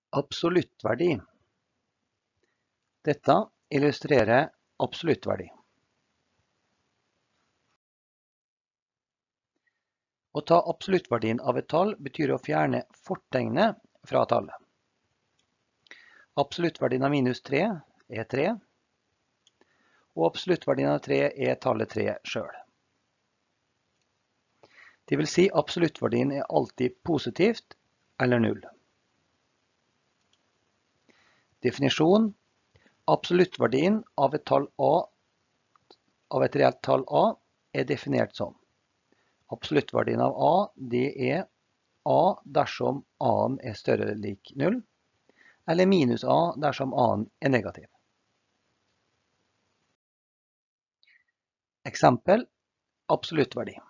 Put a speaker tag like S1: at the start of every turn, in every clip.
S1: Absoluttverdi. Dette illustrerer absoluttverdi. Å ta absoluttverdien av et tall betyr å fjerne fortegnet fra tallet. Absoluttverdien av minus 3 er 3, og absoluttverdien av 3 er tallet 3 selv. Det vil si absoluttverdien er alltid positivt eller 0. Definisjon: absoluttverdien av et tall A, av et reelt tall A, er definert som absoluttverdien av A, det er A dersom A-en er større eller lik 0, eller minus A dersom A-en er negativ. Eksempel: absoluttverdi.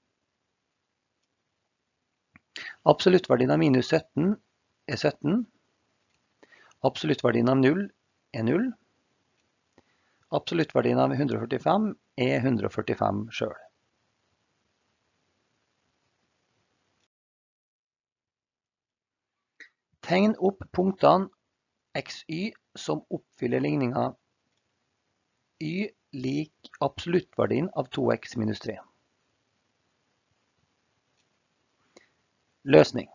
S1: Absoluttverdien av minus 17 er 17. Absoluttverdien av 0 er 0. Absoluttverdien av 145 er 145 selv. Tegn opp punktene XY som oppfyller ligningen Y lik absoluttverdien av 2x minus 3. Løsning.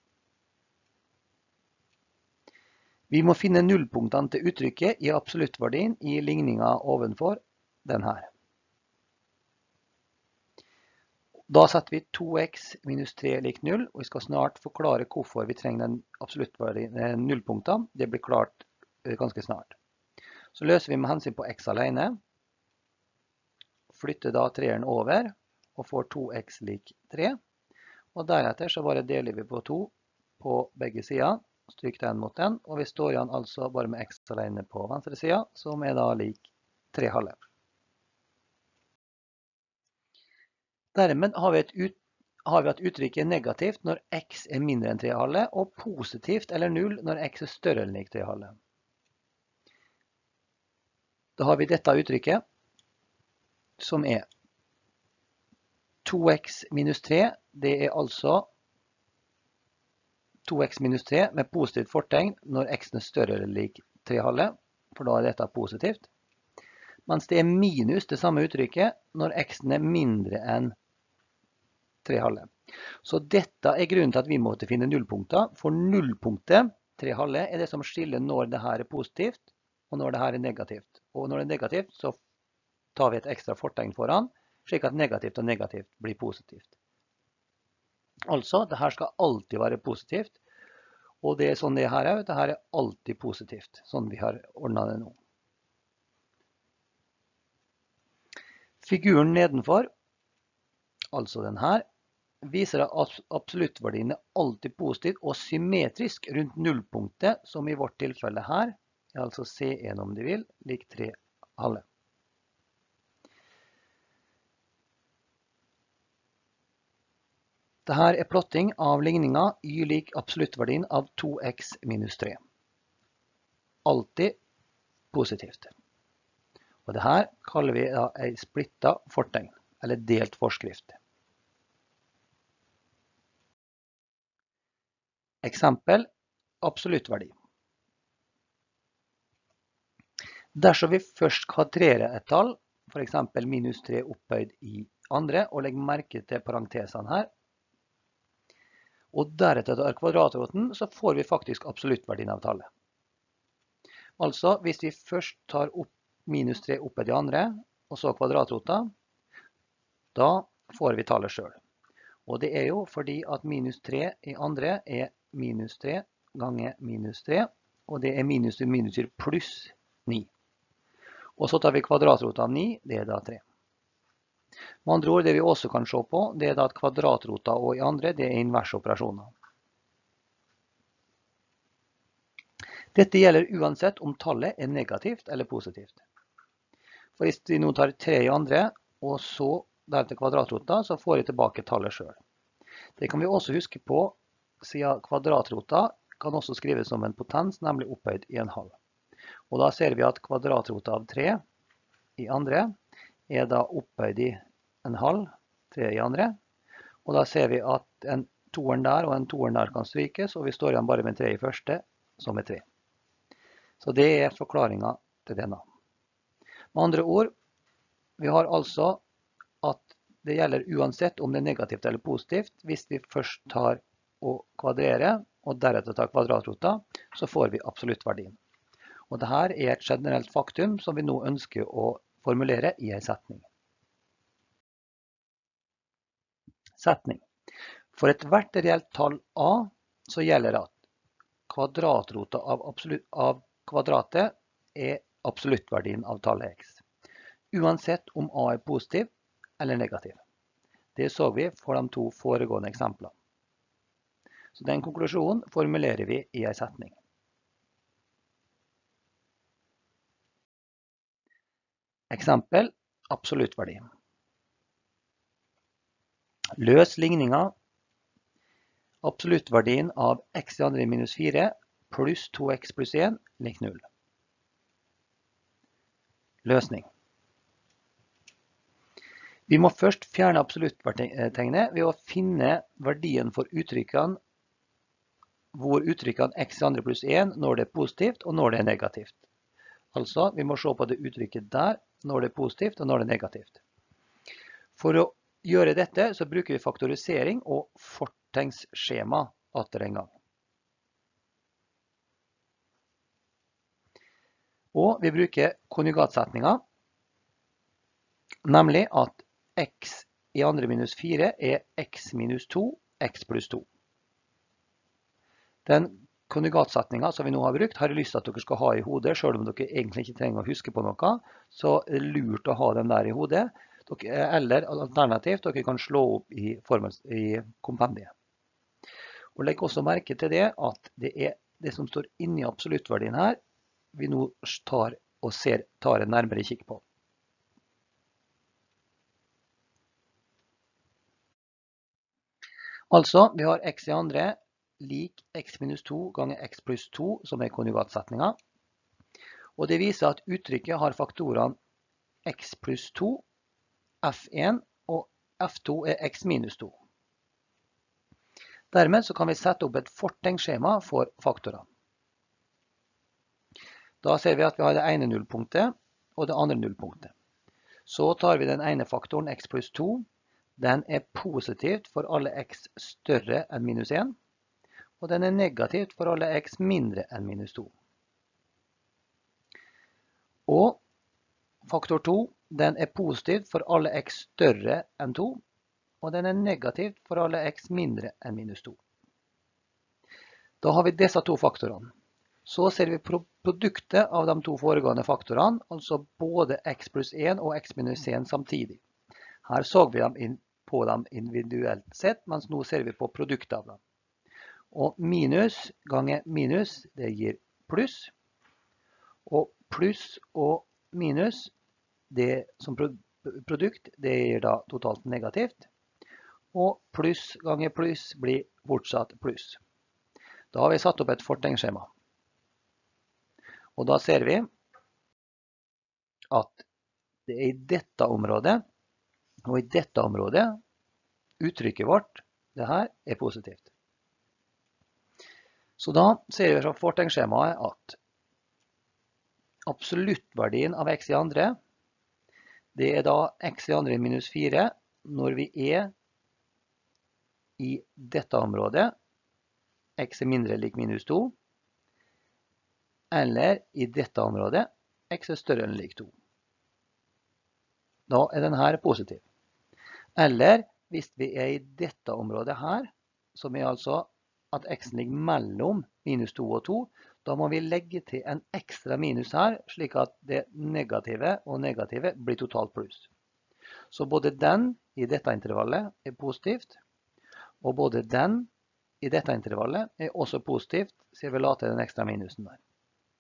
S1: Vi må finne nullpunktene til uttrykket i absoluttverdien i ligningen ovenfor den her. Da setter vi 2x minus 3 lik 0, og vi skal snart forklare hvorfor vi trenger den absoluttverdien nullpunktene. Det blir klart ganske snart. Så løser vi med hensyn på x alene. Flytter da 3-eren over, og får 2x lik 3. Og deretter så bare deler vi på 2 på begge sider, stryk den mot den, og vi står igjen altså bare med x alene på venstre siden, som er da lik 3 halve. Dermed har vi at uttrykket er negativt når x er mindre enn 3 halve, og positivt eller 0 når x er større enn lik 3 halve. Da har vi dette uttrykket, som er 2x minus 3, det er altså 2x minus 3 med positivt fortegn når x er større eller lik 3 halve, for da er dette positivt. Mens det er minus det samme uttrykket når x er mindre enn 3 halve. Så dette er grunnen til at vi måtte finne nullpunkter, for nullpunktet, 3 halve, er det som skiller når dette er positivt og når dette er negativt. Og når det er negativt, så tar vi et ekstra fortegn foran, slik at negativt og negativt blir positivt. Altså, dette skal alltid være positivt, og det er sånn det her er. Dette er alltid positivt, sånn vi har ordnet det nå. Figuren nedenfor, altså den her, viser at absoluttverdien er alltid positiv og symmetrisk rundt nullpunktet, som i vårt tilfelle her, altså C1 om du vil, lik 3 halve. Dette er plotting av ligningen y lik absoluttverdien av 2x minus 3. Alltid positivt. Og dette kaller vi da en splittet fortegn, eller delt forskrift. Eksempel: absoluttverdi. Dersom vi først kvadrerer et tall, for eksempel minus 3 opphøyd i andre, og legger merke til parentesene her, og deretter tar kvadratroten, så får vi faktisk absoluttverdien av tallet. Altså, hvis vi først tar opp minus 3 opphøyd i andre, og så kvadratrota, da får vi tallet selv. Og det er jo fordi at minus 3 i andre er minus 3 ganger minus 3, og det er minus til minus pluss 9. Og så tar vi kvadratrota av 9, det er da 3. Med andre ord, det vi også kan se på, det er da at kvadratrota og i andre, det er inverse operasjoner. Dette gjelder uansett om tallet er negativt eller positivt. For hvis vi nå tar 3 i andre, og så deretter kvadratrota, så får vi tilbake tallet selv. Det kan vi også huske på, siden kvadratrota kan også skrives som en potens, nemlig opphøyd i en halv. Og da ser vi at kvadratrota av 3 i andre er da opphøyd i en halv, 3 i andre. Og da ser vi at en toeren der og en toeren der kan strykes, og vi står igjen bare med 3 i første, som er 3. Så det er forklaringen til denne. Med andre ord, vi har altså at det gjelder uansett om det er negativt eller positivt. Hvis vi først tar og kvadrerer, og deretter tar kvadratrota, så får vi absoluttverdien. Og dette er et generelt faktum som vi nå ønsker å formulere i en setning. Setning. For et hvert reelt tall a, så gjelder at kvadratrota av kvadratet er absoluttverdien av tallet x. Uansett om a er positiv eller negativ. Det så vi for de 2 foregående eksemplene. Så den konklusjonen formulerer vi i en setning. Eksempel, absoluttverdi. Løs ligningen. Absoluttverdien av x i andre minus 4 pluss 2x pluss 1 lik 0. Løsning. Vi må først fjerne absolutttegnet ved å finne verdien for uttrykkene, hvor uttrykkene x i andre pluss 1 når det er positivt og når det er negativt. Altså, vi må se på det uttrykket der når det er positivt og når det er negativt. For å gjøre dette så bruker vi faktorisering og fortegnsskjema atter en gang. Og vi bruker konjugatsetninger, nemlig at x i andre minus 4 er x minus 2, x pluss 2. Den konjugatsetningen som vi nå har brukt, har jeg lyst til at dere skal ha i hodet, selv om dere egentlig ikke trenger å huske på noe, så er det lurt å ha den der i hodet. Eller alternativt, dere kan slå opp i kompendiet. Og legg også merke til det at det er det som står inne i absoluttverdien her, vi nå tar en nærmere kikk på. Altså, vi har x i andre lik x minus 2 ganger x pluss 2 som er konjugatsetningen. Og det viser at uttrykket har faktorene x pluss 2, f1 og f2 er x minus 2. Dermed så kan vi sette opp et fortegnsskjema for faktorene. Da ser vi at vi har det ene nullpunktet og det andre nullpunktet. Så tar vi den ene faktoren x pluss 2. Den er positivt for alle x større enn minus 1. Og den er negativt for alle x mindre enn minus 2. Og faktor 2, den er positivt for alle x større enn 2. Og den er negativt for alle x mindre enn minus 2. Da har vi disse 2 faktorene. Så ser vi produktet av de 2 foregående faktorene, altså både x pluss 1 og x minus 1 samtidig. Her så vi på dem individuelt sett, mens nå ser vi på produktet av dem. Og minus ganger minus, det gir pluss. Og pluss og minus, det som produkt, det gir da totalt negativt. Og pluss ganger pluss blir fortsatt pluss. Da har vi satt opp et fortegnsskjema. Og da ser vi at det er i dette området, og i dette området, uttrykket vårt, det her er positivt. Så da ser vi fra fortegnsskjemaet at absoluttverdien av x i andre, det er da x i andre minus 4 når vi er i dette området, x er mindre lik minus 2, eller i dette området, x er større enn lik 2. Da er den her positiv. Eller hvis vi er i dette området her, som er altså at x ligger mellom minus 2 og 2, da må vi legge til en ekstra minus her, slik at det negative og negative blir totalt pluss. Så både den i dette intervallet er positivt, og både den i dette intervallet er også positivt, så jeg vil la til den ekstra minusen der.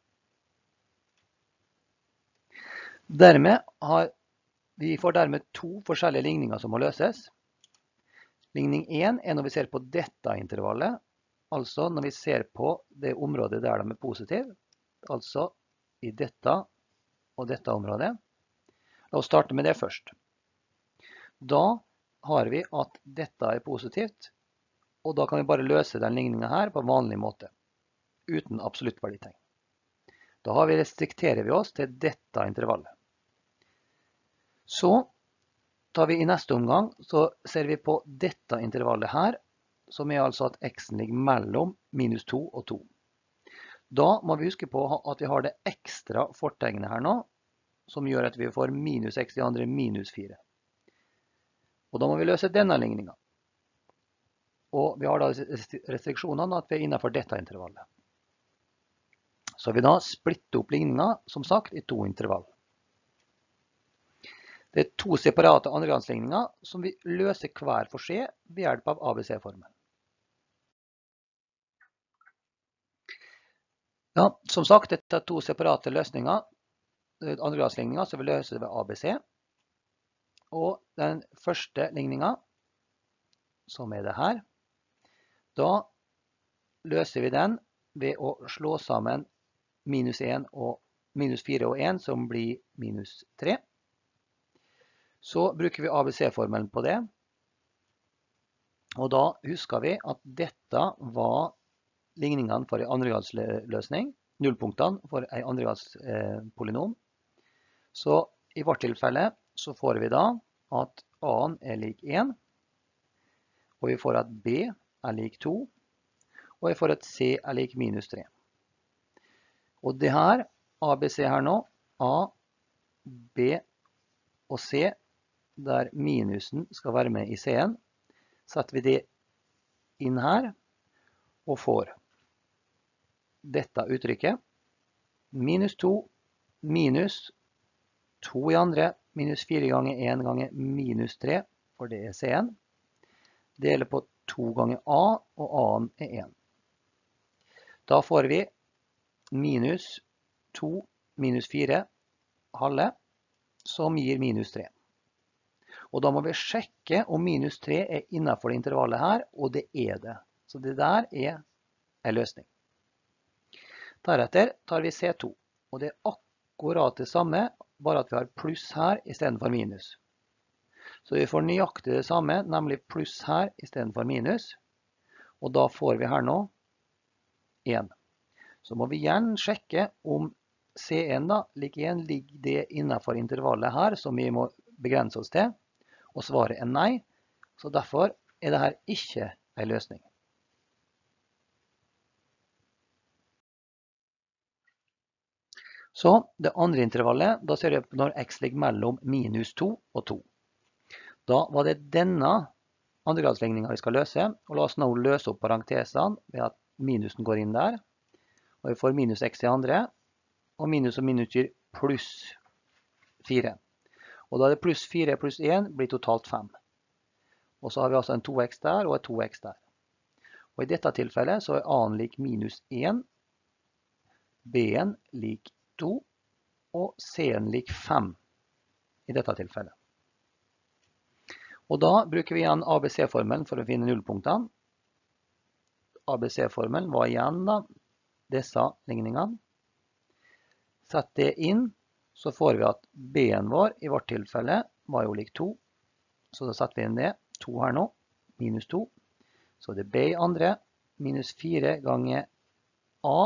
S1: Vi får dermed 2 forskjellige ligninger som må løses. Ligning 1 er når vi ser på dette intervallet, altså når vi ser på det området der de er positive, altså i dette og dette området. La oss starte med det først. Da har vi at dette er positivt, og da kan vi bare løse den ligningen her på vanlig måte. uten absoluttverditegn. Da restrikterer vi oss til dette intervallet. Så tar vi i neste omgang, så ser vi på dette intervallet her, som altså at x-en ligger mellom minus 2 og 2. Da må vi huske på at vi har det ekstra fortegnet her nå, som gjør at vi får minus x i andre minus 4. Og da må vi løse denne ligningen. Og vi har da restriksjonene at vi innenfor dette intervallet. Så vi da splitter opp ligningen, som sagt, i 2 intervall. Det er 2 separate andregradsligninger som vi løser hver for seg ved hjelp av ABC-formelen. Ja, som sagt, dette er 2 separate løsninger, andregradsligninger som vi løser ved ABC. Og den første ligningen, som er det her, da løser vi den ved å slå sammen minus 1 og minus 4 og 1, som blir minus 3. Så bruker vi ABC-formelen på det. Og da husker vi at dette var ligningene for en andregradsløsning, nullpunktene for en andregradspolynom. Så i vårt tilfelle så får vi da at A er lik 1, og vi får at B er lik 2, og vi får at C er lik minus 3. Og det her, ABC her nå, A, B og C, der minusen skal være med i C-en, setter vi det inn her, og får dette uttrykket, minus 2, minus 2 i andre, minus 4 ganger 1 ganger minus 3, for det er C-en. Deler på 2 ganger A, og A-en er 1. Da får vi minus 2, minus 4, halve, som gir minus 3. Og da må vi sjekke om minus 3 er innenfor det intervallet her, og det er det. Så det der er en løsning. Deretter tar vi C2, og det er akkurat det samme, bare at vi har pluss her i stedet for minus. Så vi får nøyaktig det samme, nemlig pluss her i stedet for minus, og da får vi her nå 1. Så må vi igjen sjekke om C1 da, lik 1, ligger det innenfor intervallet her, som vi må begrense oss til, og svaret er nei, så derfor er dette ikke en løsning. Så det andre intervallet, da ser vi når x ligger mellom minus 2 og 2. Da var det denne andregradsligningen vi skal løse, og la oss nå løse opp parentesene ved at minusen går inn der, og vi får minus x i andre, og minus gir pluss 4. Og da er det pluss 4 pluss 1 blir totalt 5. Og så har vi altså en 2x der og en 2x der. Og i dette tilfellet så er a-en lik minus 1, b-en lik 2, og c-en lik 5 i dette tilfellet. Og da bruker vi igjen ABC-formelen for å finne nullpunktene. ABC-formelen var igjen da disse ligningene. Sett det inn, så får vi at b-en vår i vårt tilfelle var jo lik 2. Så da setter vi inn det, 2 her nå, minus 2. Så det er b i andre, minus 4 ganger a,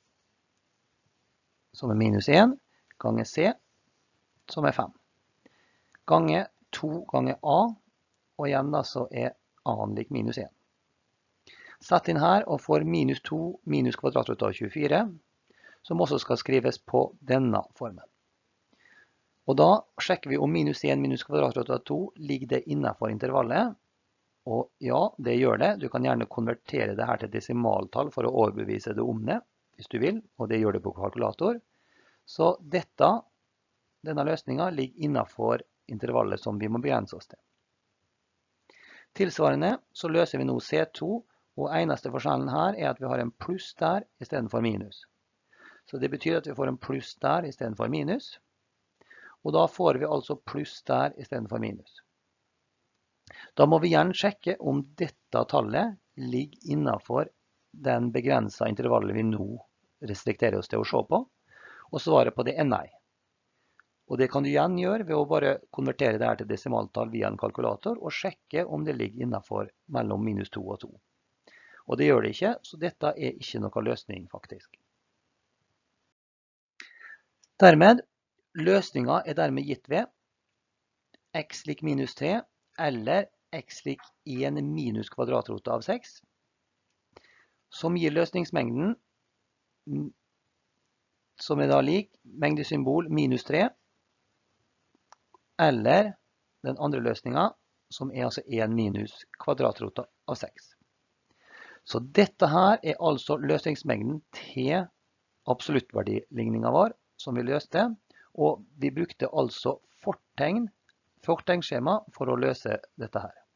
S1: som er minus 1, ganger c, som er 5. Ganger 2 ganger a, og igjen da så er a-en lik minus 1. Sett inn her og får minus 2 minus kvadratroot av 24, som også skal skrives på denne formen. Og da sjekker vi om minus 1 minus kvadratroot av 2 ligger det innenfor intervallet. Og ja, det gjør det. Du kan gjerne konvertere det her til desimaltall for å overbevise det om det, hvis du vil, og det gjør det på kalkulator. Så denne løsningen ligger innenfor intervallet som vi må begrense oss til. Tilsvarende så løser vi nå C2, og eneste forskjellen her er at vi har en pluss der i stedet for minus. Så det betyr at vi får en pluss der i stedet for minus, og da får vi altså pluss der i stedet for minus. Da må vi gjerne sjekke om dette tallet ligger innenfor den begrenset intervallet vi nå restrikterer oss til å se på, og svaret på det er nei. Og det kan du igjen gjøre ved å bare konvertere det her til desimaltall via en kalkulator og sjekke om det ligger innenfor mellom minus 2 og 2. Og det gjør det ikke, så dette er ikke noe løsning faktisk. Dermed, løsningen er dermed gitt ved x lik minus 3, eller x lik 1 minus kvadratrotet av 6, som gir løsningsmengden, som er da lik mengdesymbol minus 3, eller den andre løsningen, som er altså 1 minus kvadratrotet av 6. Så dette her er altså løsningsmengden til absoluttverdiligningen vår, som vi løste, og vi brukte altså fortegnskjema for å løse dette her.